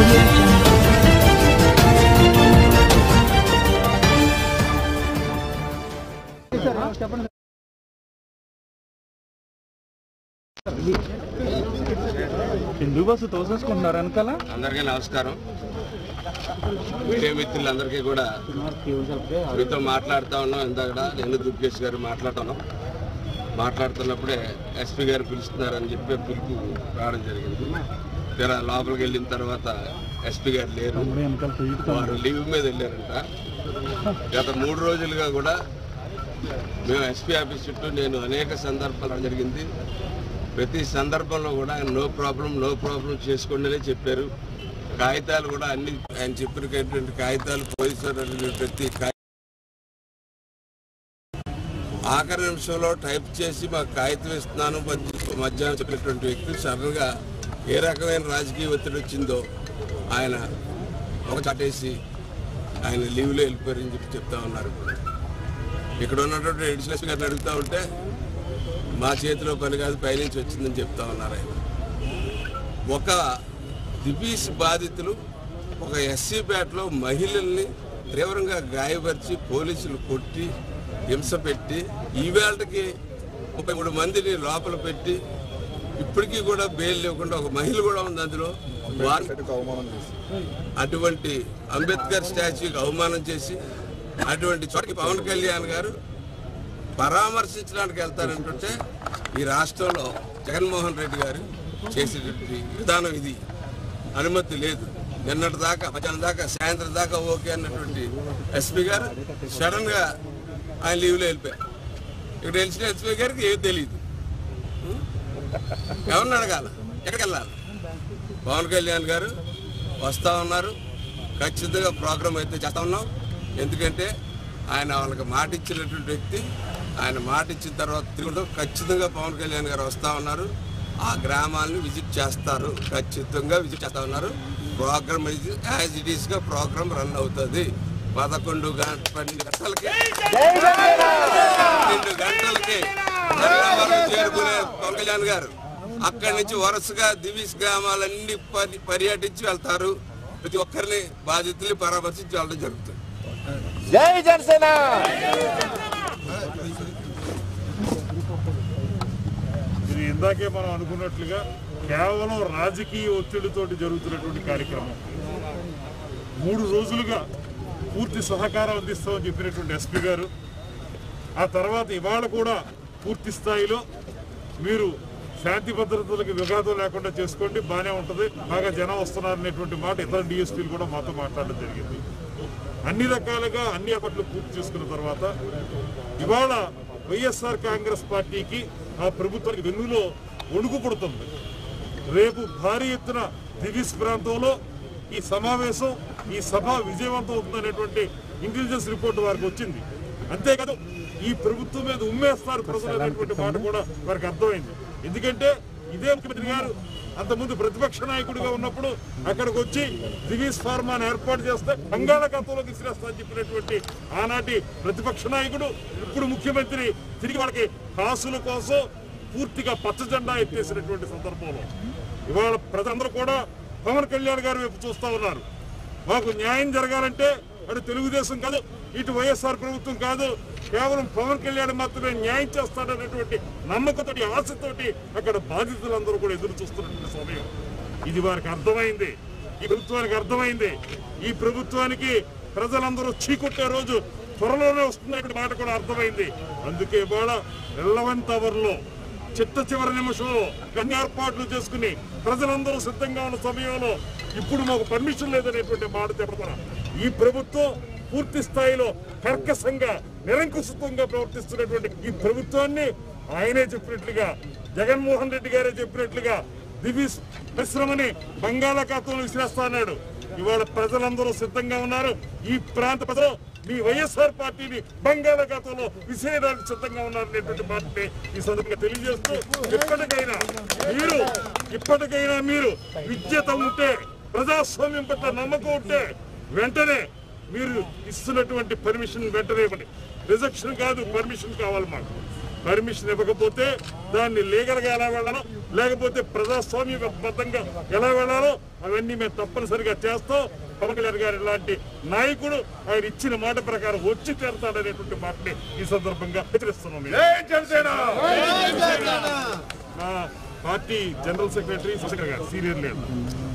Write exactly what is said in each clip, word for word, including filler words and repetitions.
Hindu bus తోసేసుకుంటున్నారు వెనకాల. అందరికీ నమస్కారం. మీడియా మిత్రులందరికీ కూడా మీతో మాట్లాడుతూ ఉన్నాం. ఇందాక నేను దుర్గేష్ గారు మాట్లాడుతున్నాం. మాట్లాడుతున్నప్పుడే ఎస్పీ గారు పిలుస్తున్నారని చెప్పి పిలుపు రావడం జరిగింది. తీరా లోపలికి వెళ్ళిన తర్వాత ఎస్పీ గారు లేరు, వారు లీవ్ మీద వెళ్ళారంట. గత మూడు రోజులుగా కూడా మేము ఎస్పీ ఆఫీస్ చుట్టూ నేను అనేక సందర్భాలు జరిగింది. ప్రతి సందర్భంలో కూడా ఆయన నో ప్రాబ్లం నో ప్రాబ్లం చేసుకోండి చెప్పారు. కాగితాలు కూడా అన్ని ఆయన చెప్పినటువంటి కాగితాలు పోలీసు ప్రతి ఆఖరి నిమిషంలో టైప్ చేసి మాకు కాగితం ఇస్తున్నాను మధ్యాహ్నం చెప్పినటువంటి వ్యక్తి సడన్గా ఏ రకమైన రాజకీయ ఒత్తిడి వచ్చిందో ఆయన ఒక చాటేసి ఆయన లీవ్లో వెళ్ళిపోయారని చెప్పి చెప్తా ఉన్నారు. ఇక్కడ ఉన్నటువంటి ఎడిషనల్ ఎస్పీ గారిని అడుగుతూ ఉంటే మా చేతిలో పని కాదు పైనుంచి వచ్చిందని చెప్తా ఉన్నారు ఆయన. ఒక దిబీస్ బాధితులు ఒక ఎస్సీ బ్యాట్లో మహిళల్ని తీవ్రంగా గాయపరిచి పోలీసులు కొట్టి హింస పెట్టి ఈవేళకి ముప్పై మూడు మందిని లోపల పెట్టి ఇప్పటికీ కూడా బెయిల్ లేకుండా ఒక మహిళ కూడా ఉంది అందులో. అటువంటి అంబేద్కర్ స్టాచ్యూకి అవమానం చేసి అటువంటి చోటకి పవన్ కళ్యాణ్ గారు పరామర్శించడానికి వెళ్తారంటుంటే ఈ రాష్ట్రంలో జగన్మోహన్ రెడ్డి గారు చేసేటువంటి విధానం ఇది. అనుమతి లేదు. నిన్నటి దాకా మధ్యాహ్నం దాకా సాయంత్రం దాకా ఓకే అన్నటువంటి ఎస్పీ గారు సడన్గా ఆయన లీవ్లో వెళ్ళిపోయారు. ఇక్కడ తెలిసిన ఎస్పీ గారికి ఏది తెలియదు. ఎవరిని అడగాల, ఎక్కడికి వెళ్ళాలి? పవన్ కళ్యాణ్ గారు వస్తూ ఉన్నారు. ఖచ్చితంగా ప్రోగ్రాం అయితే చేస్తూ ఉన్నాం. ఎందుకంటే ఆయన వాళ్ళకి మాట ఇచ్చినటువంటి వ్యక్తి. ఆయన మాట ఇచ్చిన తర్వాత తిరుగుతూ ఖచ్చితంగా పవన్ కళ్యాణ్ గారు వస్తూ ఉన్నారు. ఆ గ్రామాలను విజిట్ చేస్తారు. ఖచ్చితంగా విజిట్ చేస్తూ ఉన్నారు. ప్రోగ్రామ్ యాజ్ ఇట్ ఈస్గా ప్రోగ్రామ్ రన్ అవుతుంది. పదకొండు గంట పన్నెండు గంటలకి పన్నెండు గంటలకి చేరుకునే పవన్ కళ్యాణ్ గారు అక్కడి నుంచి వరుసగా దివీస్ గ్రామాలన్నీ పర్యటించి వెళ్తారు. ప్రతి ఒక్కరిని బాధితుల్ని పరామర్శించి వెళ్ళడం జరుగుతుంది. జై జనసేన. ఇది ఇందాకే మనం అనుకున్నట్లుగా కేవలం రాజకీయ ఒత్తిడితోటి జరుగుతున్నటువంటి కార్యక్రమం. మూడు రోజులుగా పూర్తి సహకారం అందిస్తామని చెప్పినటువంటి ఎస్పీ గారు ఆ తర్వాత ఇవాళ కూడా పూర్తి స్థాయిలో మీరు శాంతి భద్రతలకు విఘాతం లేకుండా చేసుకోండి, బాగానే ఉంటుంది, బాగా జనం వస్తున్నారనేటువంటి మాట ఇతర డిఎస్పీలు కూడా మాతో మాట్లాడడం జరిగింది. అన్ని రకాలుగా అన్ని ఏర్పాట్లు పూర్తి చేసుకున్న తర్వాత ఇవాళ వైఎస్ఆర్ కాంగ్రెస్ పార్టీకి ఆ ప్రభుత్వానికి వెన్నులో ఒడుగు పుడుతుంది. రేపు భారీ ఎత్తున దివీస్ ప్రాంతంలో ఈ సమావేశం ఈ సభ విజయవంతం అవుతుందనేటువంటి ఇంటెలిజెన్స్ రిపోర్ట్ వారికి వచ్చింది. అంతేకాదు ఈ ప్రభుత్వం మీద ఉమ్మేస్తారు ప్రజలు అనేటువంటి మాట కూడా వారికి అర్థమైంది. ఎందుకంటే ఇదే ముఖ్యమంత్రి గారు అంతకుముందు ప్రతిపక్ష నాయకుడిగా ఉన్నప్పుడు అక్కడికి వచ్చి దివీస్ ఫార్మాను ఏర్పాటు చేస్తే బంగాళాఖాతంలో విసిరేస్తా అని చెప్పినటువంటి ఆనాటి ప్రతిపక్ష నాయకుడు ఇప్పుడు ముఖ్యమంత్రి తిరిగి వాళ్ళకి కాసుల కోసం పూర్తిగా పచ్చ జెండా ఎత్తేసినటువంటి సందర్భంలో ఇవాళ ప్రజలందరూ కూడా పవన్ కళ్యాణ్ గారి వైపు చూస్తూ ఉన్నారు. మాకు న్యాయం జరగాలంటే అటు తెలుగుదేశం కాదు, ఇటు వైఎస్ఆర్ ప్రభుత్వం కాదు, కేవలం పవన్ కళ్యాణ్ మాత్రమే న్యాయం చేస్తాడనేటువంటి నమ్మకంతోటి ఆశతోటి అక్కడ బాధితులందరూ కూడా ఎదురు చూస్తున్నటువంటి సమయం. ఇది వారికి అర్థమైంది, ఈ ప్రభుత్వానికి అర్థమైంది. ఈ ప్రభుత్వానికి ప్రజలందరూ చీకొట్టే రోజు త్వరలోనే వస్తుందనే మాట కూడా అర్థమైంది. అందుకే ఇవాళ ఎల్లవంత అవర్లో చిట్ట చివరి నిమిషంలో అన్ని ఏర్పాట్లు చేసుకుని ప్రజలందరూ సిద్ధంగా ఉన్న సమయంలో ఇప్పుడు మాకు పర్మిషన్ లేదనేటువంటి మాట చెప్పడం ఈ ప్రభుత్వం పూర్తి స్థాయిలో కర్కశంగా నిరంకుశత్వంగా ప్రవర్తిస్తున్నటువంటి ఈ ప్రభుత్వాన్ని ఆయనే చెప్పినట్లుగా జగన్మోహన్ రెడ్డి గారే చెప్పినట్లుగా దివీస్ పరిశ్రమని బంగాళాఖాతంలో విసిరేస్తా అన్నాడు. ఇవాళ ప్రజలందరూ సిద్ధంగా ఉన్నారు. ఈ ప్రాంత ప్రజలు మీ వైఎస్ఆర్ పార్టీని బంగాళాఖాతంలో విసిరేయడానికి సిద్ధంగా ఉన్నారనేటువంటి మాటని ఈ సందర్భంగా తెలియజేస్తూ ఇప్పటికైనా మీరు ఇప్పటికైనా మీరు విద్యత ఉంటే ప్రజాస్వామ్యం పట్ల నమ్మకం ఉంటే వెంటనే మీరు ఇస్తున్నటువంటి పర్మిషన్ వెంటనే ఇవ్వండి. రిజెక్షన్ కాదు, పర్మిషన్ కావాలి మాకు. పర్మిషన్ ఇవ్వకపోతే దాన్ని లీగల్గా ఎలా వెళ్ళాలో లేకపోతే ప్రజాస్వామ్యబద్ధంగా ఎలా వెళ్ళాలో అవన్నీ మేము తప్పనిసరిగా చేస్తాం. పవన్ కళ్యాణ్ గారు ఇలాంటి నాయకుడు ఆయన ఇచ్చిన మాట ప్రకారం వచ్చి చేరతాడనేటువంటి మాటని ఈ సందర్భంగా హెచ్చరిస్తున్నాం. నా పార్టీ జనరల్ సెక్రటరీ శశికర్ గారు సీనియర్ లీడర్.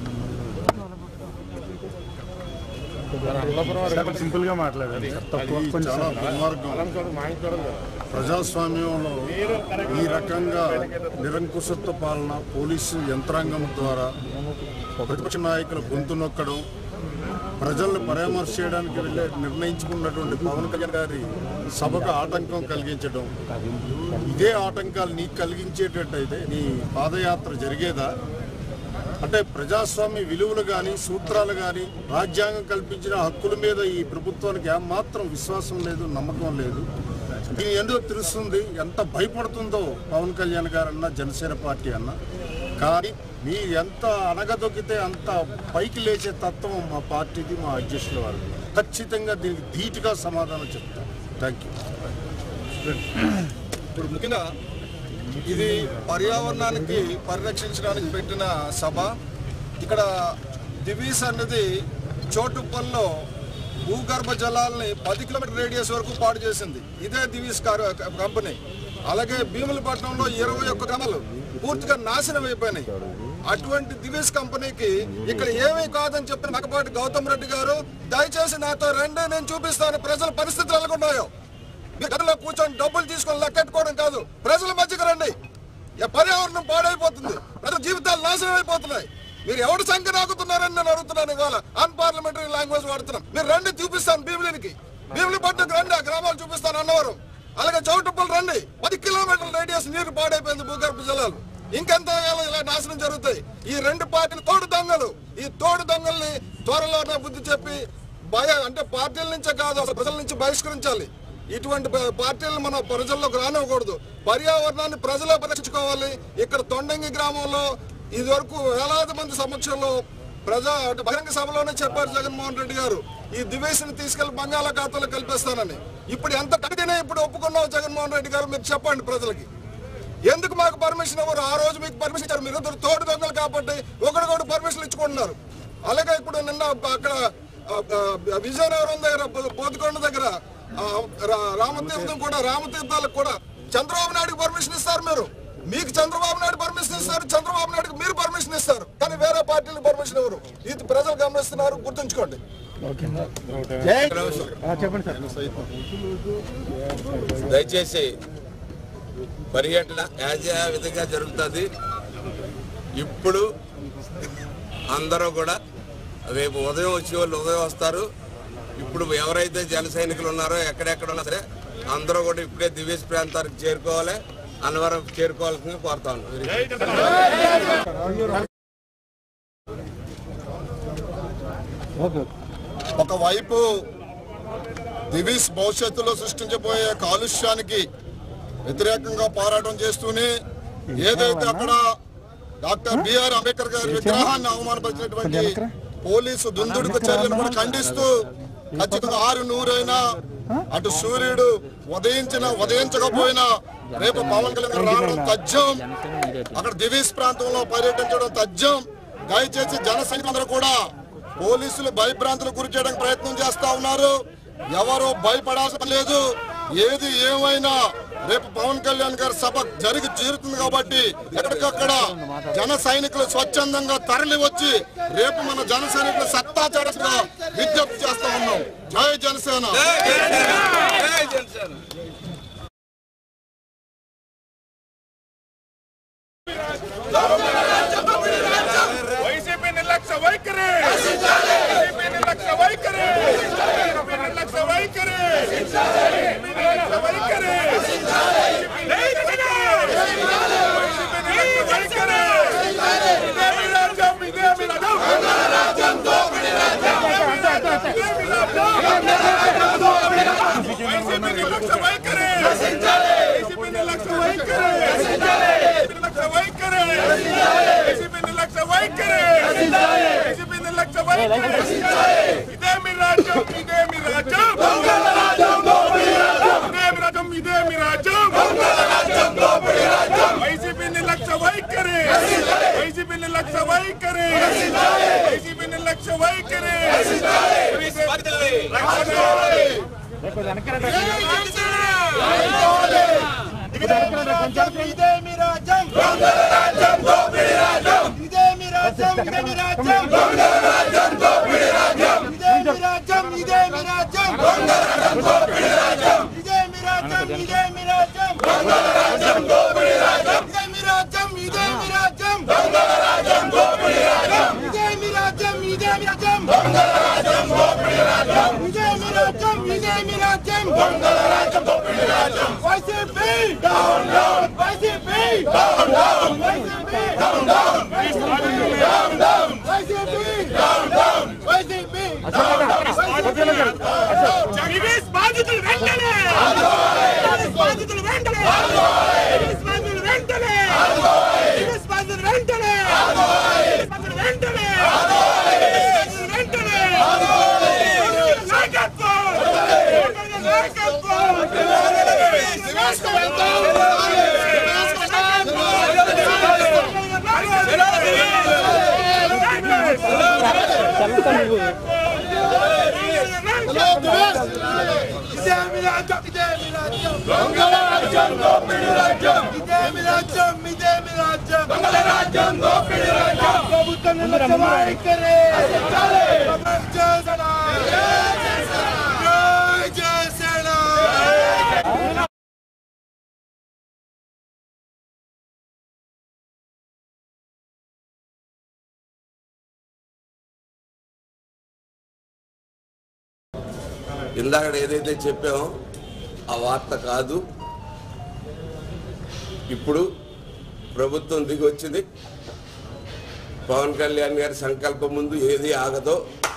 సింపుల్ గా మాట్లాడాలి. చాలా దుర్మార్గం. ప్రజాస్వామ్యంలో ఈ రకంగా నిరంకుశత్వ పాలన పోలీసు యంత్రాంగం ద్వారా ప్రతిపక్ష నాయకుల గొంతు నొక్కడం, ప్రజలను పరామర్శ చేయడానికి వెళ్ళే నిర్ణయించుకున్నటువంటి పవన్ కళ్యాణ్ గారి సభకు ఆటంకం కలిగించడం, ఇదే ఆటంకాలు నీకు కలిగించేటట్టయితే నీ పాదయాత్ర జరిగేదా? అంటే ప్రజాస్వామ్య విలువలు కానీ సూత్రాలు కానీ రాజ్యాంగం కల్పించిన హక్కుల మీద ఈ ప్రభుత్వానికి ఏమాత్రం విశ్వాసం లేదు, నమ్మకం లేదు. దీని ఎందుకు తెలుస్తుంది ఎంత భయపడుతుందో పవన్ కళ్యాణ్ గారన్నా జనసేన పార్టీ అన్న. కానీ మీ ఎంత అనగదొక్కితే అంత పైకి లేచే తత్వం మా పార్టీది, మా అధ్యక్షుల వారు. ఖచ్చితంగా దీనికి ధీటుగా సమాధానం చెప్తాం. Thank you. ఇప్పుడు ముఖ్యంగా ఇది పర్యావరణానికి పరిరక్షించడానికి పెట్టిన సభ. ఇక్కడ దివీస్ అన్నది చోటుప్పల్లో భూగర్భ జలాలని పది కిలోమీటర్ రేడియస్ వరకు పాడు చేసింది ఇదే దివీస్ కంపెనీ. అలాగే భీములపట్నంలో ఇరవై ఒక్క గ్రామాలు పూర్తిగా నాశనం అయిపోయినాయి. అటువంటి దివీస్ కంపెనీకి ఇక్కడ ఏమీ కాదని చెప్పిన మగపాటి గౌతమ్ రెడ్డి గారు దయచేసి నాతో రండి, నేను చూపిస్తాను ప్రజల పరిస్థితులు ఎలాగున్నాయో. మీ గదిలో కూర్చొని డబ్బులు తీసుకొని లెక్కెట్టుకోవడం కాదు, ప్రజల మధ్యకి రండి. పర్యావరణం పాడైపోతుంది, ప్రజల జీవితాలు నాశనం అయిపోతున్నాయి. మీరు ఎవరు సంఖ్య నాకుతున్నారని నేను అడుగుతున్నాను. ఇవాళ అన్పార్లమెంటరీ లాంగ్వేజ్ వాడుతున్నాం. మీరు రండి, చూపిస్తాను భీమిలికి, భీమిలిపట్నంకి రండి, ఆ గ్రామాలు చూపిస్తాను అన్నవరం. అలాగే చౌటుప్పలు రండి, పది కిలోమీటర్ల రేడియస్ నీరు పాడైపోయింది భూగర్భ జలాలు. ఇంకెంత ఇలా నాశనం జరుగుతాయి. ఈ రెండు పార్టీలు తోడు దొంగలు. ఈ తోడు దొంగల్ని త్వరలోనే బుద్ధి చెప్పి భయ అంటే పార్టీల నుంచే కాదు అసలు ప్రజల నుంచి బహిష్కరించాలి. ఇటువంటి పార్టీలను మన ప్రజల్లోకి రానివ్వకూడదు. పర్యావరణాన్ని ప్రజలే పరిరక్షించుకోవాలి. ఇక్కడ తొండంగి గ్రామంలో ఇది వరకు వేలాది మంది సమక్షంలో ప్రజా అంటే బహిరంగ సభలోనే చెప్పారు జగన్మోహన్ రెడ్డి గారు, ఈ దివేసిని తీసుకెళ్లి బంగాళాఖాతంలో కలిపేస్తానని. ఇప్పుడు ఎంత కఠిన ఇప్పుడు ఒప్పుకున్నావు జగన్మోహన్ రెడ్డి గారు, మీరు చెప్పండి ప్రజలకి. ఎందుకు మాకు పర్మిషన్ ఇవ్వరు? ఆ రోజు మీకు పర్మిషన్ ఇచ్చారు, మీరు ఇద్దరు తోడు దొంగలు కాబట్టి ఒకరికొకరు పర్మిషన్ ఇచ్చుకుంటున్నారు. అలాగే ఇప్పుడు నిన్న అక్కడ విజయనగరం దగ్గర పోతుకొండ దగ్గర రామతీర్థం కూడా రామతీర్థాలకు కూడా చంద్రబాబు నాయుడుకి పర్మిషన్ ఇస్తారు. మీరు మీకు చంద్రబాబు నాయుడు పర్మిషన్ ఇస్తారు, చంద్రబాబు నాయుడుకి మీరు పర్మిషన్ ఇస్తారు, కానీ వేరే పార్టీలకు పర్మిషన్ ఇవ్వరు. ఇది ప్రజలు గమనిస్తున్నారు, గుర్తుంచుకోండి. దయచేసి పర్యటన యాజ్ విధంగా జరుగుతుంది. ఇప్పుడు అందరూ కూడా రేపు ఉదయం వచ్చే వాళ్ళు ఉదయం వస్తారు. ఇప్పుడు ఎవరైతే జన సైనికులు ఉన్నారో ఎక్కడెక్కడ ఉన్నా సరే అందరూ కూడా ఇప్పుడే దివేశ్ ప్రాంతానికి చేరుకోవాలి, అన్నవరం చేరుకోవాల్సిందిగా కోరుతా ఉన్నాను. ఒకవైపు దివీస్ భవిష్యత్తులో సృష్టించబోయే కాలుష్యానికి వ్యతిరేకంగా పోరాటం చేస్తూనే ఏదైతే అక్కడ డాక్టర్ బిఆర్ అంబేద్కర్ గారి విగ్రహాన్ని అవమానపరిచినటువంటి పోలీసు దుందుడుకు చర్యలను కూడా ఖండిస్తూ ఖచ్చితంగా ఆరు నూరైనా అటు సూర్యుడు ఉదయించిన ఉదయించకపోయినా రేపు పవన్ కళ్యాణ్ రావడం తథ్యం, అక్కడ దివీస్ ప్రాంతంలో పర్యటించడం తథ్యం. దయచేసి జన సైనికులందరూ కూడా పోలీసులు భయభ్రాంతులకు గురి చేయడానికి ప్రయత్నం చేస్తా ఉన్నారు. ఎవరో భయపడాల్సిన లేదు. ఏది ఏమైనా రేపు పవన్ కళ్యాణ్ గారి సభ జరిగి తీరుతుంది కాబట్టి ఎక్కడికక్కడ జన సైనికులు స్వచ్ఛందంగా తరలి వచ్చి రేపు మన జన సైనికులు సత్తా చాటగా విజ్ఞప్తి చేస్తా ఉన్నాం. జై జనసేన. వైసీపీ నిర్లక్ష్య వైఖరి, వైసీపీ నిర్లక్ష్య వైఖరి, నిర్లక్ష్య వైఖరి, నిర్లక్ష్య వైఖరి, ఇదే మీ రాజ్యం, ఇదే మీ రాజ్యం, ఇదే మీ రాజ్యం, ఇదే మీ రాజ్యం. వైసీపీ నిర్లక్ష్య వైఖరి వైసీపీ నిర్లక్ష్య వైఖరి ఇదే మీ రాజ్యం దొంగల రాజ్యం దోపిడీ రాజ్యం ఇదే మీ రాజ్యం ఇదే మీ రాజ్యం దొంగల రాజ్యం దోపిడీ రాజ్యం ఇదే మీ రాజ్యం ఇదే మీ రాజ్యం దొంగల రాజ్యం దోపిడీ రాజ్యం ఇదే మీ రాజ్యం ఇదే మీ రాజ్యం దొంగల రాజ్యం దోపిడీ రాజ్యం ఇదే మీ రాజ్యం ఇదే మీ రాజ్యం దొంగల రాజ్యం దోపిడీ రాజ్యం ఇదే మీ రాజ్యం ఇదే మీ రాజ్యం దొంగల రాజ్యం దోపిడీ రాజ్యం ఇదే మీ రాజ్యం ఇదే మీ రాజ్యం దొంగల రాజ్యం దోపిడీ రాజ్యం YCP down down YCP down down YCP down down YCP down down YCP down down YCP Divi's బాధితులు వెంటనే దివీస్ బాధితులు వెంటనే దివీస్ బాధితులు వెంటనే దివీస్ బాధితులు వెంటనే దివీస్ బాధితులు వెంటనే వెంటనే నాయకత్వం నాయకత్వం ఇందాక ఏదైతే చెప్పామో ఆ వార్త కాదు. ఇప్పుడు ప్రభుత్వం దిగి వచ్చింది. పవన్ కళ్యాణ్ గారి సంకల్పం ముందు ఏది ఆగదో.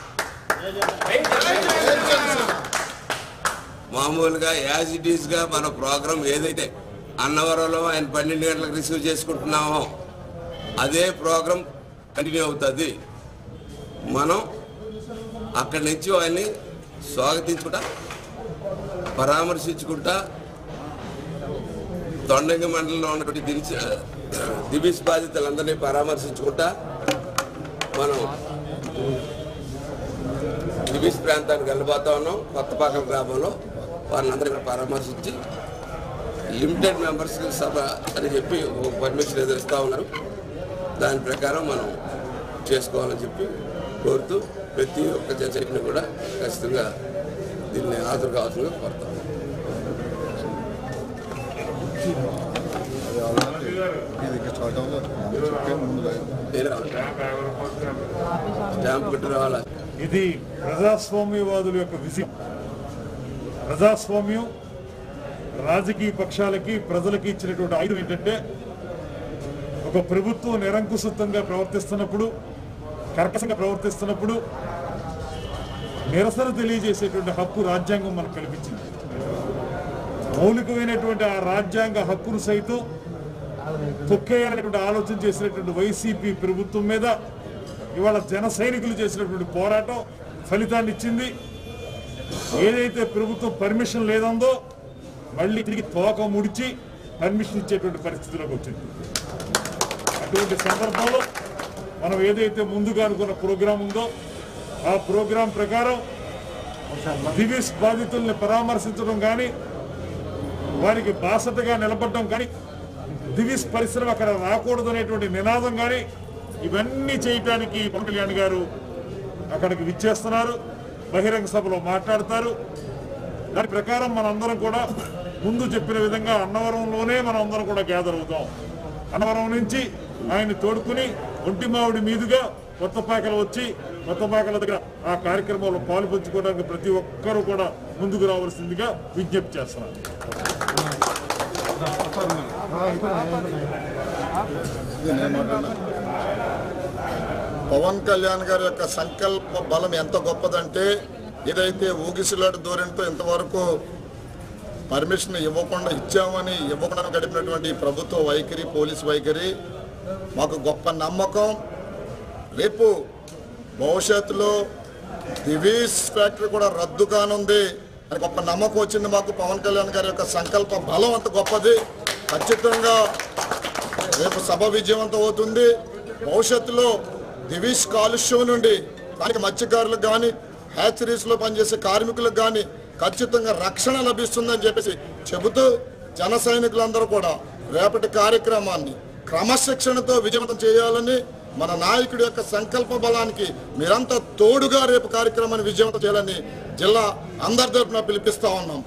మామూలుగా యాజ్ ఇట్ ఈస్గా మన ప్రోగ్రాం ఏదైతే అన్నవరంలో ఆయన పన్నెండు గంటలకు రిసీవ్ చేసుకుంటున్నామో అదే ప్రోగ్రాం కంటిన్యూ అవుతుంది. మనం అక్కడి నుంచి ఆయన్ని స్వాగతించుకుంటా పరామర్శించుకుంటా తొండంగి మండలంలో ఉన్నటువంటి దిల్చి దివీస్ బాధితులందరినీ పరామర్శించుకుంటా మనం దివీస్ ప్రాంతానికి వెళ్ళిపోతా ఉన్నాం. కొత్తపాకం గ్రామంలో వారిని అందరినీ పరామర్శించి లిమిటెడ్ మెంబర్స్ సభ అని చెప్పి ఒక పర్మిషన్ ఎదురుస్తూ ఉన్నారు. దాని ప్రకారం మనం చేసుకోవాలని చెప్పి కోరుతూ ప్రతి ఒక్క చర్చని కూడా ఖచ్చితంగా దీన్ని హాజరు కావాల్సిందిగా కోరుతాం. స్టాంప్ పెట్టి రావాలా? ఇది ప్రజాస్వామ్యవాదుల యొక్క విజయం. ప్రజాస్వామ్యం రాజకీయ పక్షాలకి ప్రజలకి ఇచ్చినటువంటి ఆయుధం ఏంటంటే ఒక ప్రభుత్వం నిరంకుశత్వంగా ప్రవర్తిస్తున్నప్పుడు, కర్కశంగా ప్రవర్తిస్తున్నప్పుడు నిరసన తెలియజేసేటువంటి హక్కు రాజ్యాంగం మనకు కల్పించింది. మౌలికమైనటువంటి ఆ రాజ్యాంగ హక్కును సైతం తొక్కేయాలనేటువంటి ఆలోచన చేసినటువంటి వైసీపీ ప్రభుత్వం మీద ఇవాళ జన సైనికులు చేసినటువంటి పోరాటం ఫలితాన్ని ఇచ్చింది. ఏదైతే ప్రభుత్వం పర్మిషన్ లేదందో మళ్ళీ తిరిగి తోక ముడిచి పర్మిషన్ ఇచ్చేటువంటి పరిస్థితిలోకి వచ్చింది. అటువంటి సందర్భంలో మనం ఏదైతే ముందుగా అనుకున్న ప్రోగ్రాం ఉందో ఆ ప్రోగ్రాం ప్రకారం దివీస్ బాధితుల్ని పరామర్శించడం కానీ, వారికి బాసటగా నిలబడడం కానీ, దివీస్ పరిశ్రమ అక్కడ రాకూడదు అనేటువంటి నినాదం కానీ, ఇవన్నీ చేయటానికి పవన్ కళ్యాణ్ గారు అక్కడికి విచ్చేస్తున్నారు. బహిరంగ సభలో మాట్లాడతారు. దాని ప్రకారం మనందరం కూడా ముందు చెప్పిన విధంగా అన్నవరంలోనే మనం అందరం కూడా గ్యాదర్ అవుతాం. అన్నవరం నుంచి ఆయన తోడుకుని ఒంటిమావిడి మీదుగా కొత్తపాకలు వచ్చి కొత్తపాకల దగ్గర ఆ కార్యక్రమంలో పాలు పంచుకోవడానికి ప్రతి ఒక్కరూ కూడా ముందుకు రావాల్సిందిగా విజ్ఞప్తి చేస్తున్నారు. పవన్ కళ్యాణ్ గారి యొక్క సంకల్ప బలం ఎంత గొప్పదంటే, ఏదైతే ఊగిసలాట ధోరణితో ఇంతవరకు పర్మిషన్ ఇవ్వకుండా ఇచ్చామని ఇవ్వకుండా గడిపినటువంటి ప్రభుత్వ వైఖరి, పోలీసు వైఖరి మాకు గొప్ప నమ్మకం. రేపు భవిష్యత్తులో దివీస్ ఫ్యాక్టరీ కూడా రద్దు కానుంది అని గొప్ప నమ్మకం వచ్చింది మాకు. పవన్ కళ్యాణ్ గారి యొక్క సంకల్ప బలం అంత గొప్పది. ఖచ్చితంగా రేపు సభ విజయవంతం అవుతుంది. భవిష్యత్తులో దివీస్ కాలుష్యం నుండి దానికి మత్స్యకారులకు కానీ హ్యాచరీస్లో పనిచేసే కార్మికులకు కానీ ఖచ్చితంగా రక్షణ లభిస్తుందని చెప్పేసి చెబుతూ జన సైనికులందరూ కూడా రేపటి కార్యక్రమాన్ని క్రమశిక్షణతో విజయవంతం చేయాలని మన నాయకుడి యొక్క సంకల్ప బలానికి మీరంతా తోడుగా రేపు కార్యక్రమాన్ని విజయవంతం చేయాలని జిల్లా అందరి తరపున పిలిపిస్తా ఉన్నాం.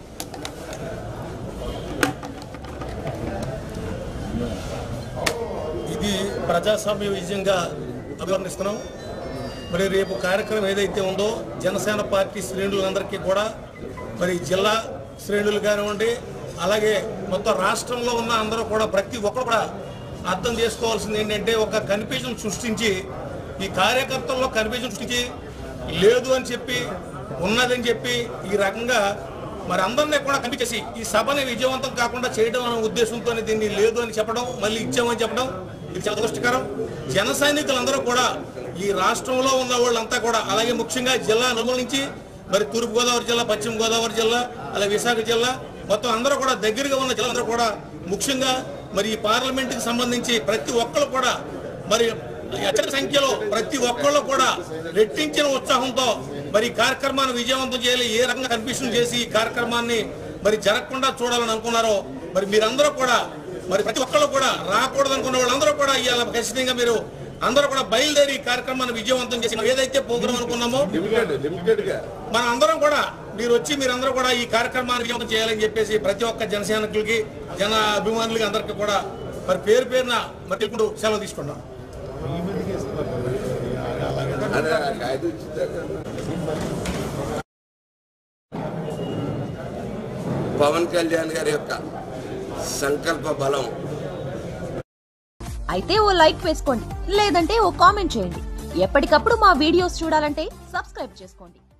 ఇది ప్రజాస్వామ్య విజయంగా అభివర్ణిస్తున్నాం. మరి రేపు కార్యక్రమం ఏదైతే ఉందో జనసేన పార్టీ శ్రేణులందరికీ కూడా మరి జిల్లా శ్రేణులు కానివ్వండి, అలాగే మొత్తం రాష్ట్రంలో ఉన్న అందరూ కూడా ప్రతి ఒక్కరు కూడా అర్థం చేసుకోవాల్సింది ఏంటంటే ఒక కన్ఫ్యూజన్ సృష్టించి ఈ కార్యకర్తల్లో కన్ఫ్యూజన్ సృష్టించి లేదు అని చెప్పి ఉన్నదని చెప్పి ఈ రకంగా మరి అందరినీ కూడా కనిపించేసి ఈ సభని విజయవంతం కాకుండా చేయడం అనే ఉద్దేశంతో దీన్ని లేదు అని చెప్పడం, మళ్ళీ ఇచ్చామని చెప్పడం ఇది చాలా దురదృష్టకరం. జన సైనికులందరూ కూడా ఈ రాష్ట్రంలో ఉన్న వాళ్ళంతా కూడా, అలాగే ముఖ్యంగా జిల్లా నలుమూల నుంచి మరి తూర్పుగోదావరి జిల్లా, పశ్చిమ గోదావరి జిల్లా, అలాగే విశాఖ జిల్లా మొత్తం అందరూ కూడా దగ్గరగా ఉన్న జిల్లాలందరూ కూడా ముఖ్యంగా మరి ఈ పార్లమెంట్కి సంబంధించి ప్రతి ఒక్కరు కూడా మరి అత్యధిక సంఖ్యలో ప్రతి ఒక్కళ్ళు కూడా రెట్టించిన ఉత్సాహంతో మరి ఈ కార్యక్రమాన్ని విజయవంతం చేయాలి, ఏ రకంగా కన్ఫ్యూషన్ చేసి ఈ కార్యక్రమాన్ని మరి జరగకుండా చూడాలని అనుకున్నారో మరి మీరందరూ కూడా మరి ప్రతి ఒక్కళ్ళు కూడా రాకూడదు అనుకున్న వాళ్ళందరూ కూడా ఇవాళ ఖచ్చితంగా మీరు అందరూ కూడా బయలుదేరి ఈ కార్యక్రమాన్ని విజయవంతం చేసి ఏదైతే ప్రోగ్రాం అనుకున్నామో మన అందరం కూడా మీరు వచ్చి మీరందరూ కూడా ఈ కార్యక్రమాన్ని విజయవంతం చేయాలని చెప్పేసి ప్రతి ఒక్క జనసైనికులకి, జన అభిమానులకి అందరికీ కూడా మరి పేరు పేరున మరి తెలుపుకుంటూ సెలవు తీసుకున్నాం. పవన్ కళ్యాణ్ గారి యొక్క సంకల్ప బలం. అయితే ఓ లైక్ వేసుకోండి, లేదంటే ఓ కామెంట్ చేయండి. ఎప్పటికప్పుడు మా వీడియోస్ చూడాలంటే సబ్స్క్రైబ్ చేసుకోండి.